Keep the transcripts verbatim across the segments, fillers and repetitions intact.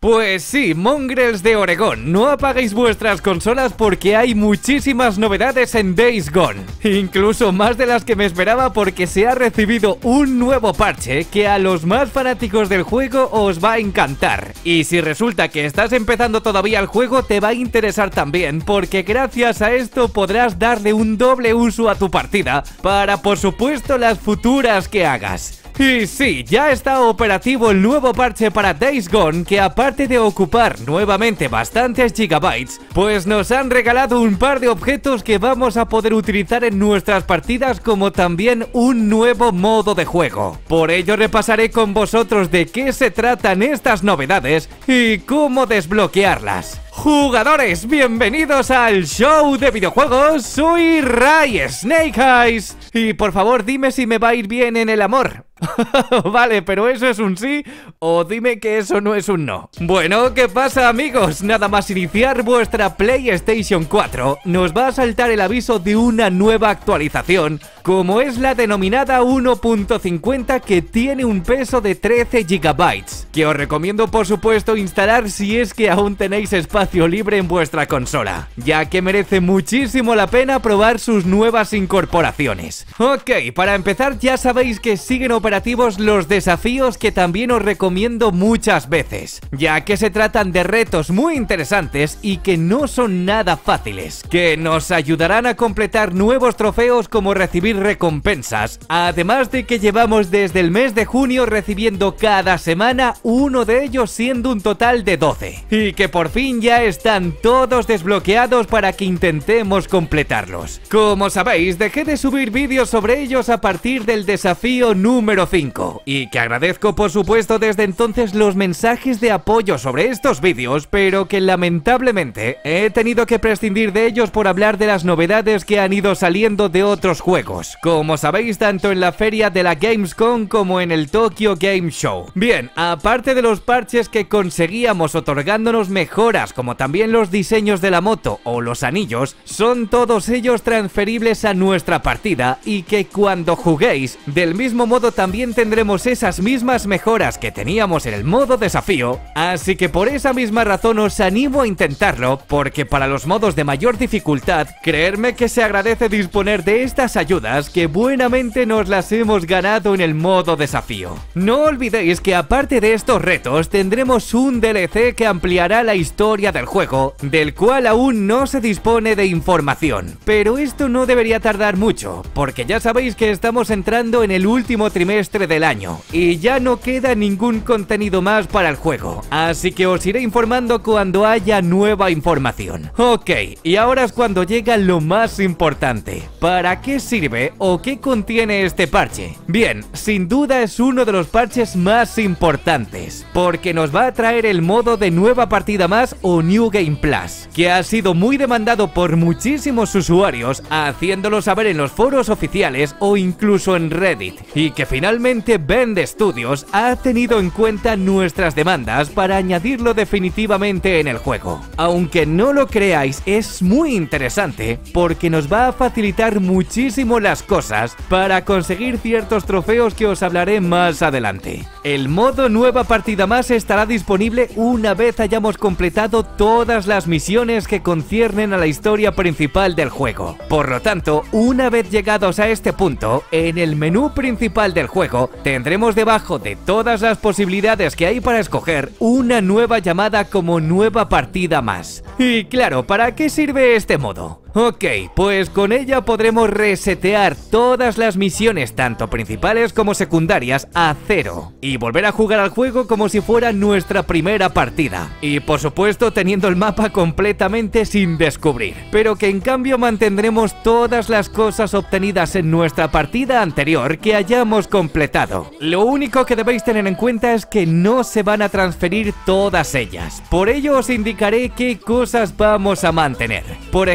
Pues sí, Mongrels de Oregón, no apaguéis vuestras consolas porque hay muchísimas novedades en Days Gone. Incluso más de las que me esperaba porque se ha recibido un nuevo parche que a los más fanáticos del juego os va a encantar. Y si resulta que estás empezando todavía el juego te va a interesar también porque gracias a esto podrás darle un doble uso a tu partida para por supuesto las futuras que hagas. Y sí, ya está operativo el nuevo parche para Days Gone que aparte de ocupar nuevamente bastantes gigabytes, pues nos han regalado un par de objetos que vamos a poder utilizar en nuestras partidas como también un nuevo modo de juego. Por ello repasaré con vosotros de qué se tratan estas novedades y cómo desbloquearlas. Jugadores, bienvenidos al show de videojuegos, soy Ray Snake Eyes. Y por favor dime si me va a ir bien en el amor. Vale, pero eso es un sí o dime que eso no es un no. Bueno, ¿qué pasa amigos? Nada más iniciar vuestra PlayStation cuatro nos va a saltar el aviso de una nueva actualización, como es la denominada uno punto cincuenta que tiene un peso de trece gigabytes, que os recomiendo por supuesto instalar si es que aún tenéis espacio libre en vuestra consola, ya que merece muchísimo la pena probar sus nuevas incorporaciones. Ok, para empezar ya sabéis que siguen operativos los desafíos que también os recomiendo muchas veces, ya que se tratan de retos muy interesantes y que no son nada fáciles, que nos ayudarán a completar nuevos trofeos como recibir recompensas, además de que llevamos desde el mes de junio recibiendo cada semana uno de ellos siendo un total de doce, y que por fin ya están todos desbloqueados para que intentemos completarlos. Como sabéis, dejé de subir vídeos sobre ellos a partir del desafío número cinco, y que agradezco por supuesto desde entonces los mensajes de apoyo sobre estos vídeos, pero que lamentablemente he tenido que prescindir de ellos por hablar de las novedades que han ido saliendo de otros juegos, como sabéis tanto en la feria de la Gamescom como en el Tokyo Game Show. Bien, aparte de los parches que conseguíamos otorgándonos mejoras como también los diseños de la moto o los anillos, son todos ellos transferibles a nuestra partida y que cuando juguéis del mismo modo también tendremos esas mismas mejoras que teníamos en el modo desafío, así que por esa misma razón os animo a intentarlo, porque para los modos de mayor dificultad, creedme que se agradece disponer de estas ayudas que buenamente nos las hemos ganado en el modo desafío. No olvidéis que aparte de estos retos tendremos un D L C que ampliará la historia del juego, del cual aún no se dispone de información, pero esto no debería tardar mucho, porque ya sabéis que estamos entrando en el último trimestre del año y ya no queda ningún contenido más para el juego, así que os iré informando cuando haya nueva información. Ok, y ahora es cuando llega lo más importante. ¿Para qué sirve o qué contiene este parche? Bien, sin duda es uno de los parches más importantes, porque nos va a traer el modo de nueva partida más o New Game Plus, que ha sido muy demandado por muchísimos usuarios, haciéndolo saber en los foros oficiales o incluso en Reddit, y que finalmente Bend Studios ha tenido en cuenta nuestras demandas para añadirlo definitivamente en el juego. Aunque no lo creáis, es muy interesante porque nos va a facilitar muchísimo las cosas para conseguir ciertos trofeos que os hablaré más adelante. El modo nueva partida más estará disponible una vez hayamos completado todas las misiones que conciernen a la historia principal del juego. Por lo tanto, una vez llegados a este punto, en el menú principal del juego tendremos debajo de todas las posibilidades que hay para escoger una nueva llamada como nueva partida más. Y claro, ¿para qué sirve este modo? Ok, pues con ella podremos resetear todas las misiones, tanto principales como secundarias, a cero y volver a jugar al juego como si fuera nuestra primera partida. Y por supuesto teniendo el mapa completamente sin descubrir, pero que en cambio mantendremos todas las cosas obtenidas en nuestra partida anterior que hayamos completado. Lo único que debéis tener en cuenta es que no se van a transferir todas ellas, por ello os indicaré qué cosas vamos a mantener. Por ejemplo,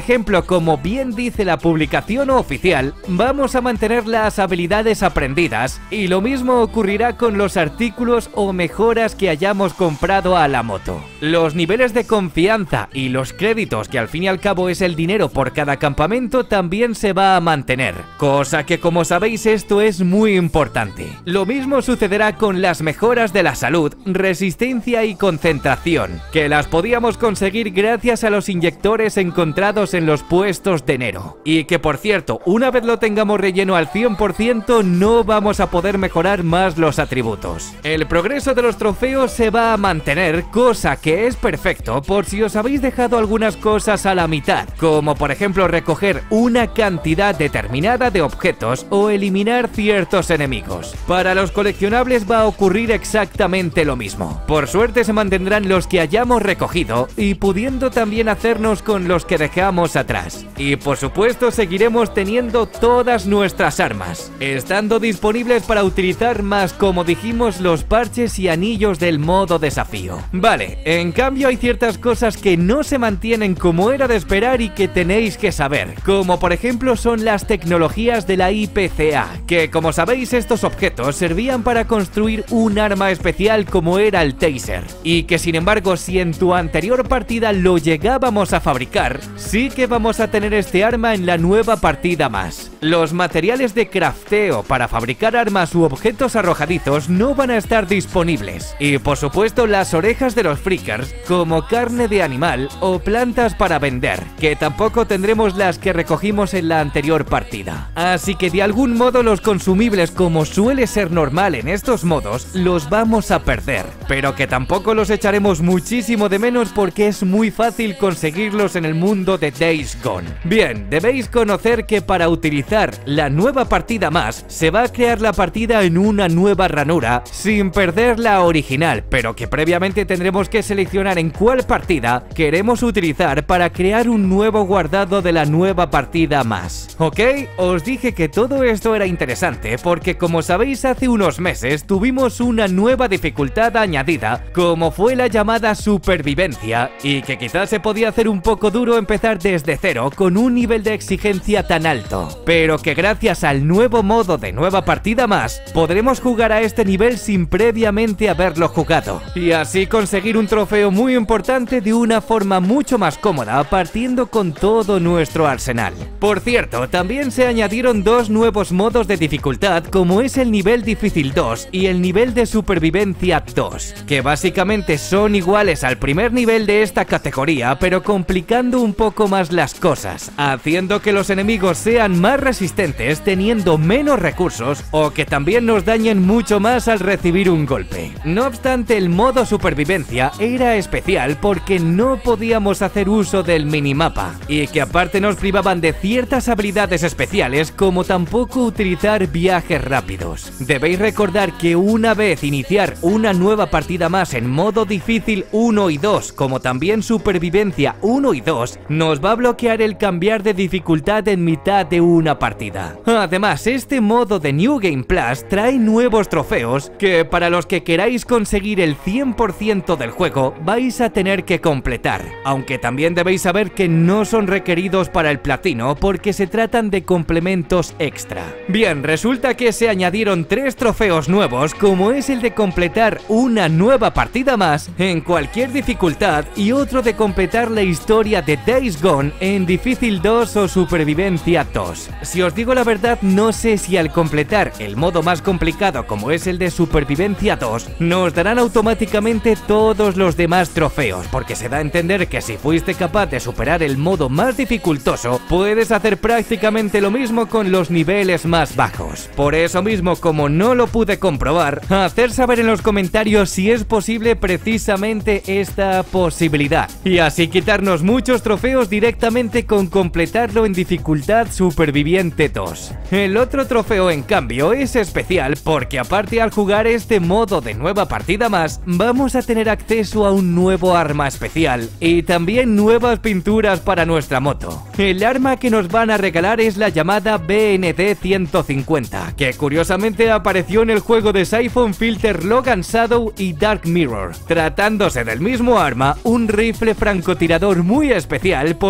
como bien dice la publicación oficial, vamos a mantener las habilidades aprendidas y lo mismo ocurrirá con los artículos o mejoras que hayamos comprado a la moto. Los niveles de confianza y los créditos, que al fin y al cabo es el dinero por cada campamento, también se va a mantener, cosa que como sabéis esto es muy importante. Lo mismo sucederá con las mejoras de la salud, resistencia y concentración, que las podíamos conseguir gracias a los inyectores encontrados en los puestos de enero. Y que por cierto, una vez lo tengamos relleno al cien por ciento no vamos a poder mejorar más los atributos. El progreso de los trofeos se va a mantener, cosa que es perfecto por si os habéis dejado algunas cosas a la mitad, como por ejemplo recoger una cantidad determinada de objetos o eliminar ciertos enemigos. Para los coleccionables va a ocurrir exactamente lo mismo. Por suerte se mantendrán los que hayamos recogido y pudiendo también hacernos con los que dejamos atrás. Y por supuesto seguiremos teniendo todas nuestras armas, estando disponibles para utilizar, más como dijimos, los parches y anillos del modo desafío. Vale, en cambio hay ciertas cosas que no se mantienen como era de esperar y que tenéis que saber, como por ejemplo son las tecnologías de la I P C A, que como sabéis estos objetos servían para construir un arma especial como era el taser, y que sin embargo si en tu anterior partida lo llegábamos a fabricar, sí que vamos a tener este arma en la nueva partida más. Los materiales de crafteo para fabricar armas u objetos arrojadizos no van a estar disponibles, y por supuesto las orejas de los freakers como carne de animal o plantas para vender, que tampoco tendremos las que recogimos en la anterior partida. Así que de algún modo los consumibles, como suele ser normal en estos modos, los vamos a perder, pero que tampoco los echaremos muchísimo de menos porque es muy fácil conseguirlos en el mundo de Days Gone. Bien, debéis conocer que para utilizar la nueva partida más se va a crear la partida en una nueva ranura sin perder la original, pero que previamente tendremos que seleccionar en cuál partida queremos utilizar para crear un nuevo guardado de la nueva partida más. ¿Ok? Os dije que todo esto era interesante porque como sabéis hace unos meses tuvimos una nueva dificultad añadida como fue la llamada supervivencia, y que quizás se podía hacer un poco duro empezar desde cero con un nivel de exigencia tan alto, pero que gracias al nuevo modo de nueva partida más podremos jugar a este nivel sin previamente haberlo jugado y así conseguir un trofeo muy importante de una forma mucho más cómoda partiendo con todo nuestro arsenal. Por cierto, también se añadieron dos nuevos modos de dificultad como es el nivel difícil dos y el nivel de supervivencia dos, que básicamente son iguales al primer nivel de esta categoría pero complicando un poco más las cosas, haciendo que los enemigos sean más resistentes teniendo menos recursos o que también nos dañen mucho más al recibir un golpe. No obstante, el modo supervivencia era especial porque no podíamos hacer uso del minimapa y que aparte nos privaban de ciertas habilidades especiales como tampoco utilizar viajes rápidos. Debéis recordar que una vez iniciar una nueva partida más en modo difícil uno y dos como también supervivencia uno y dos nos va a bloquear el cambiar de dificultad en mitad de una partida. Además, este modo de New Game Plus trae nuevos trofeos que para los que queráis conseguir el cien por ciento del juego vais a tener que completar, aunque también debéis saber que no son requeridos para el platino porque se tratan de complementos extra. Bien, resulta que se añadieron tres trofeos nuevos como es el de completar una nueva partida más en cualquier dificultad y otro de completar la historia de Days Gone en difícil dos o supervivencia dos. Si os digo la verdad, no sé si al completar el modo más complicado como es el de supervivencia dos nos darán automáticamente todos los demás trofeos, porque se da a entender que si fuiste capaz de superar el modo más dificultoso puedes hacer prácticamente lo mismo con los niveles más bajos. Por eso mismo, como no lo pude comprobar, hacer saber en los comentarios si es posible precisamente esta posibilidad y así quitarnos muchos trofeos directamente con completarlo en dificultad superviviente dos. El otro trofeo en cambio es especial porque aparte al jugar este modo de nueva partida más vamos a tener acceso a un nuevo arma especial y también nuevas pinturas para nuestra moto. El arma que nos van a regalar es la llamada B N D ciento cincuenta, que curiosamente apareció en el juego de Siphon Filter Logan Shadow y Dark Mirror, tratándose del mismo arma, un rifle francotirador muy especial porque aparte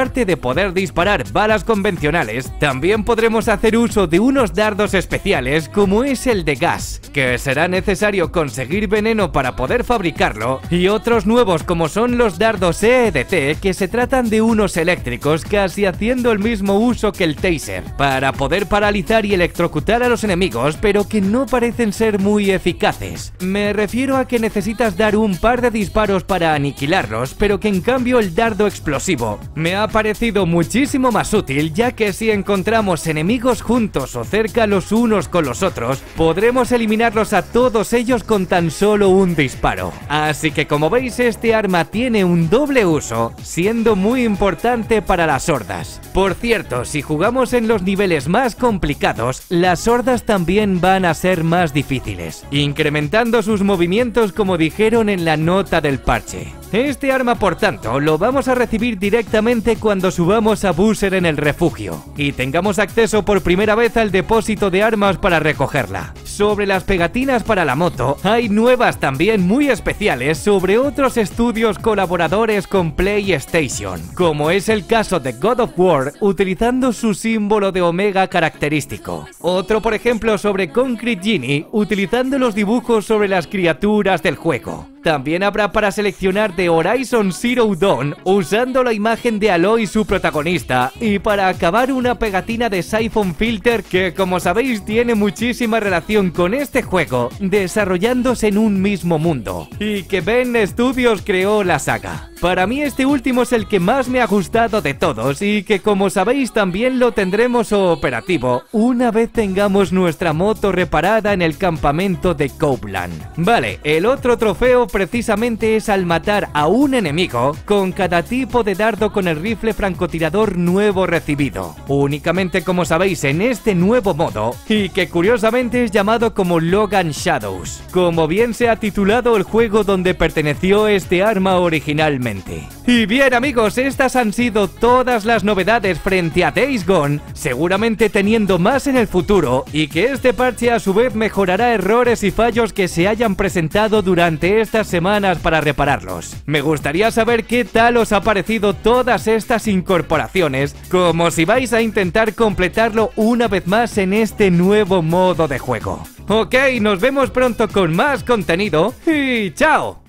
aparte de poder disparar balas convencionales, también podremos hacer uso de unos dardos especiales como es el de gas, que será necesario conseguir veneno para poder fabricarlo, y otros nuevos como son los dardos E E D T, que se tratan de unos eléctricos casi haciendo el mismo uso que el taser, para poder paralizar y electrocutar a los enemigos, pero que no parecen ser muy eficaces. Me refiero a que necesitas dar un par de disparos para aniquilarlos, pero que en cambio el dardo explosivo me ha parecido muchísimo más útil, ya que si encontramos enemigos juntos o cerca los unos con los otros, podremos eliminarlos a todos ellos con tan solo un disparo. Así que como veis, este arma tiene un doble uso, siendo muy importante para las hordas. Por cierto, si jugamos en los niveles más complicados, las hordas también van a ser más difíciles, incrementando sus movimientos como dijeron en la nota del parche. Este arma, por tanto, lo vamos a recibir directamente cuando subamos a Boozer en el refugio y tengamos acceso por primera vez al depósito de armas para recogerla. Sobre las pegatinas para la moto, hay nuevas también muy especiales sobre otros estudios colaboradores con PlayStation, como es el caso de God of War utilizando su símbolo de Omega característico. Otro, por ejemplo, sobre Concrete Genie utilizando los dibujos sobre las criaturas del juego. También habrá para seleccionar de Horizon Zero Dawn usando la imagen de Aloy, su protagonista, y para acabar una pegatina de Siphon Filter que, como sabéis, tiene muchísima relación con este juego, desarrollándose en un mismo mundo, y que Ben Studios creó la saga. Para mí este último es el que más me ha gustado de todos y que, como sabéis, también lo tendremos operativo una vez tengamos nuestra moto reparada en el campamento de Copeland. Vale, el otro trofeo precisamente es al matar a un enemigo con cada tipo de dardo con el rifle francotirador nuevo recibido, únicamente como sabéis en este nuevo modo, y que curiosamente es llamado como Logan Shadows, como bien se ha titulado el juego donde perteneció este arma originalmente. Y bien amigos, estas han sido todas las novedades frente a Days Gone, seguramente teniendo más en el futuro, y que este parche a su vez mejorará errores y fallos que se hayan presentado durante estas semanas para repararlos. Me gustaría saber qué tal os ha parecido todas estas incorporaciones, como si vais a intentar completarlo una vez más en este nuevo modo de juego. Ok, nos vemos pronto con más contenido y ¡chao!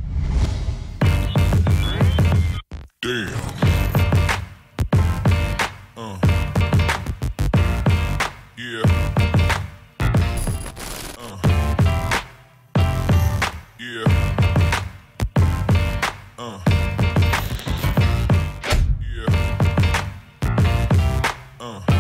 Damn. Uh. Yeah. Uh. Yeah. Uh. Yeah. Uh.